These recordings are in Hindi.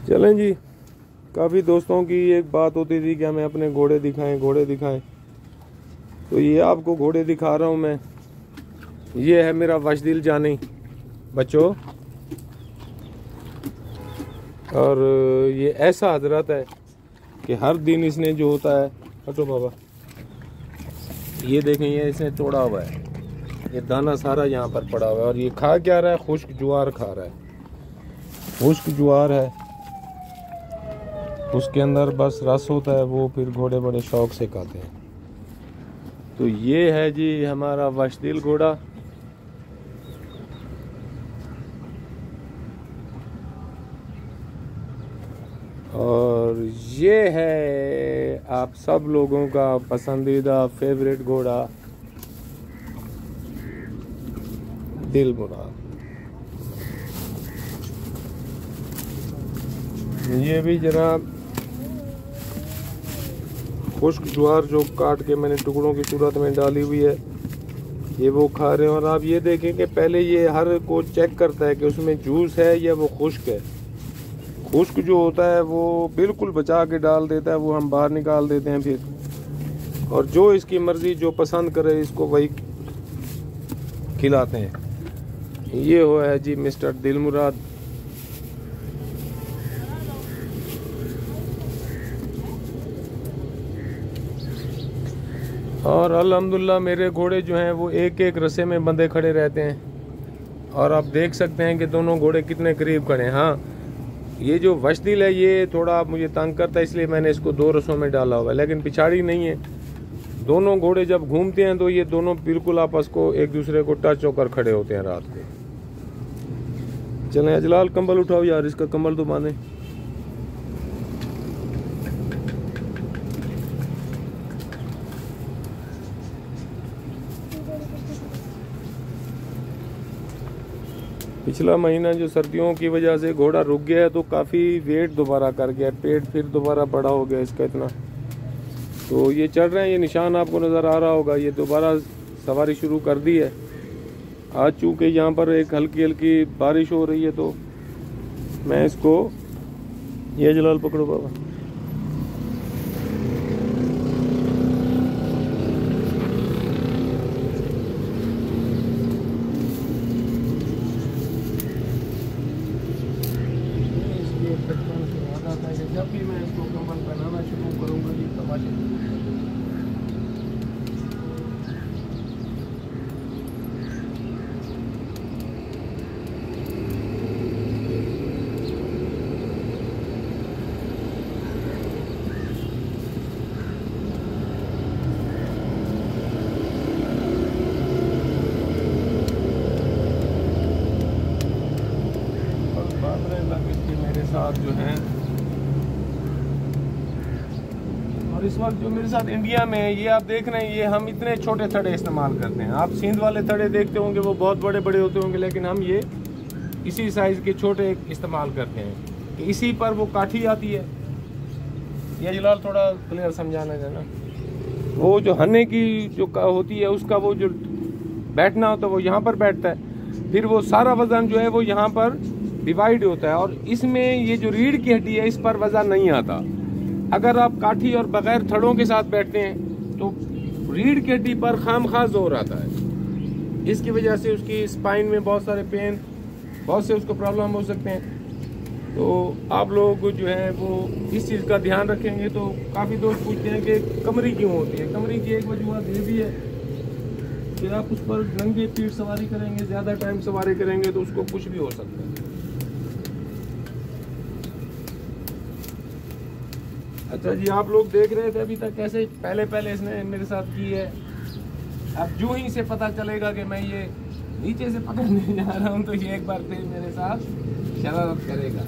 चलें जी। काफ़ी दोस्तों की एक बात होती थी कि हमें अपने घोड़े दिखाएं। तो ये आपको घोड़े दिखा रहा हूँ मैं। ये है मेरा वशदिल जानी बच्चों, और ये ऐसा हजरत है कि हर दिन इसने जो होता है, हटो बाबा, ये देखें, ये इसने तोड़ा हुआ है, ये दाना सारा यहाँ पर पड़ा हुआ है। और ये खा क्या रहा है? खुश्क ज्वार खा रहा है। खुश्क ज्वार है, उसके अंदर बस रस होता है, वो फिर घोड़े बड़े शौक से खाते हैं। तो ये है जी हमारा वशदिल घोड़ा। और ये है आप सब लोगों का पसंदीदा फेवरेट घोड़ा दिलमुराद। ये भी जनाब खुश्क ज्वार जो काट के मैंने टुकड़ों की सूरत में डाली हुई है, ये वो खा रहे हैं। और आप ये देखें कि पहले ये हर को चेक करता है कि उसमें जूस है या वो खुश्क है। खुश्क जो होता है वो बिल्कुल बचा के डाल देता है, वो हम बाहर निकाल देते हैं फिर, और जो इसकी मर्जी जो पसंद करे इसको वही खिलाते हैं। ये हुआ है जी मिस्टर दिलमुराद। और अल्हम्दुलिल्लाह मेरे घोड़े जो हैं वो एक एक रस्से में बंधे खड़े रहते हैं, और आप देख सकते हैं कि दोनों घोड़े कितने करीब खड़े हैं। हाँ, ये जो वशदिल है ये थोड़ा मुझे तंग करता है, इसलिए मैंने इसको दो रस्सों में डाला हुआ है, लेकिन पिछाड़ी नहीं है। दोनों घोड़े जब घूमते हैं तो ये दोनों बिल्कुल आपस को एक दूसरे को टच होकर खड़े होते हैं रात को। चलें अजलाल, कंबल उठाओ यार, इसका कंबल तो बांधे। पिछला महीना जो सर्दियों की वजह से घोड़ा रुक गया है तो काफ़ी वेट दोबारा कर गया, पेट फिर दोबारा बड़ा हो गया इसका इतना। तो ये चढ़ रहे हैं, ये निशान आपको नज़र आ रहा होगा, ये दोबारा सवारी शुरू कर दी है। आज चूँकि यहाँ पर एक हल्की हल्की बारिश हो रही है तो मैं इसको, ये जलाल पकड़ो बाबा, जब भी मैं इसको कंबल पहनाना शुरू करूँगा ये तमाशे। मेरे साथ जो हैं, और इस वक्त जो मेरे साथ इंडिया में है, ये आप देख रहे हैं, ये हम इतने छोटे थड़े इस्तेमाल करते हैं। आप सिंध वाले थड़े देखते होंगे वो बहुत बड़े बड़े होते होंगे, लेकिन हम ये इसी साइज़ के छोटे इस्तेमाल करते हैं कि इसी पर वो काठी आती है। ये जलाल थोड़ा क्लियर समझाना है ना, वो जो हन्ने की जो होती है उसका वो जो बैठना होता है वो यहाँ पर बैठता है, फिर वो सारा वज़न जो है वो यहाँ पर डिवाइड होता है, और इसमें ये जो रीढ़ की हड्डी है इस पर वज़न नहीं आता। अगर आप काठी और बगैर थड़ों के साथ बैठते हैं तो रीढ़ की हड्डी पर खामखा जोर आता है। इसकी वजह से उसकी स्पाइन में बहुत सारे पेन, बहुत से उसको प्रॉब्लम हो सकते हैं। तो आप लोग जो है वो इस चीज़ का ध्यान रखेंगे। तो काफ़ी दोस्त पूछते हैं कि कमरी क्यों होती है। कमरी की एक वजह ये भी है कि आप उस पर नंगे पीठ सवारी करेंगे, ज़्यादा टाइम सवारी करेंगे तो उसको कुछ भी हो सकता है। अच्छा जी, आप लोग देख रहे थे अभी तक कैसे पहले इसने मेरे साथ की है। अब जो ही से पता चलेगा कि मैं ये नीचे से पकड़ने जा रहा हूँ तो ये एक बार फिर मेरे साथ शरारत करेगा।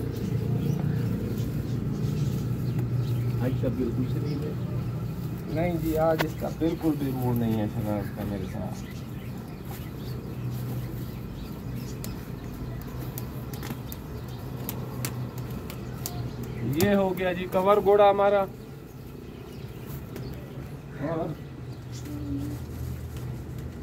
आज का बिल्कुल से नहीं जी, आज इसका बिल्कुल भी मूड नहीं है शरारत का मेरे साथ। ये हो गया जी कवर घोड़ा हमारा। और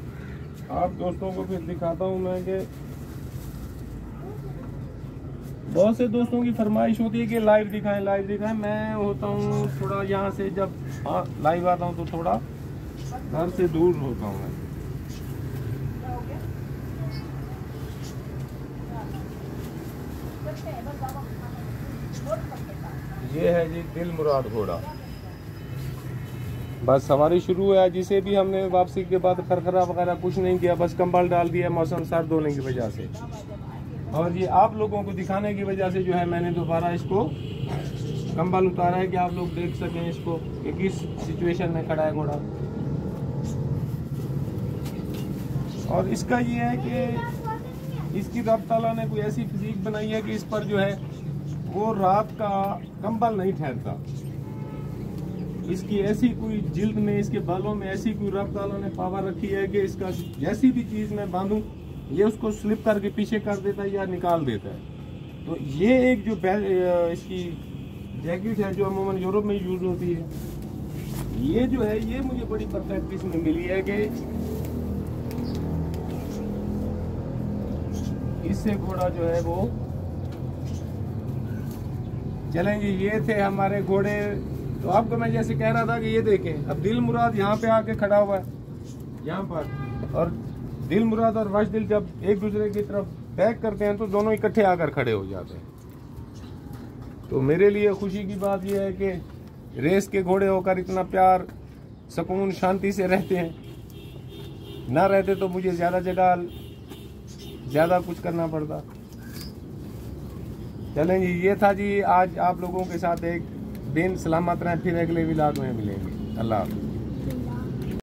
आप दोस्तों को फिर दिखाता हूँ मैं कि बहुत से दोस्तों की फरमाइश होती है कि लाइव दिखाएं। मैं होता हूँ थोड़ा यहाँ से, जब लाइव आता हूँ तो थोड़ा घर से दूर होता हूँ मैं। ये है जी दिल मुराद घोड़ा। बस सवारी शुरू है। जिसे भी हमने वापसी के बाद खरखरा वगैरह कुछ नहीं किया, बस कंबल डाल दिया मौसम सर्द होने की वजह से। और ये आप लोगों को दिखाने की वजह से जो है मैंने दोबारा इसको कंबल उतारा है कि आप लोग देख सकें इसको कि किस सिचुएशन में खड़ा है घोड़ा। और इसका ये है कि इसकी रब ताला ने कोई ऐसी फिजिक बनाई है कि इस पर जो है वो रात का कंबल नहीं ठहरता। इसकी ऐसी कोई जिल्द में, इसके बालों में ऐसी कोई रब ताला ने पावर रखी है कि इसका जैसी भी चीज़ मैं बांधूं ये उसको स्लिप करके पीछे कर देता है या निकाल देता है। तो ये एक जो इसकी जैकेट है जो अमूमन यूरोप में यूज होती है, ये जो है ये मुझे बड़ी परफेक्ट इसमें मिली है कि इससे घोड़ा जो है वो चलें जी। ये थे हमारे घोड़े। तो आपको मैं जैसे कह रहा था कि ये देखें, अब दिल मुराद यहाँ पे आके खड़ा हुआ है यहाँ पर, और दिल मुराद और वशदिल जब एक दूसरे की तरफ बैक करते हैं तो दोनों इकट्ठे आकर खड़े हो जाते हैं। तो मेरे लिए खुशी की बात यह है कि रेस के घोड़े होकर इतना प्यार, सुकून, शांति से रहते हैं। ना रहते तो मुझे ज़्यादा जगह, ज़्यादा कुछ करना पड़ता। चलें जी, ये था जी आज आप लोगों के साथ एक दिन। सलामत रहें, फिर अगले व्लॉग में मिलेंगे। अल्लाह हाफ़िज़।